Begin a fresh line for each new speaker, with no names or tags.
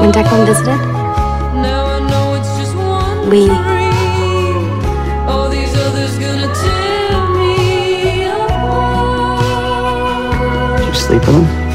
When Declan visited, we...
Did you sleep with him?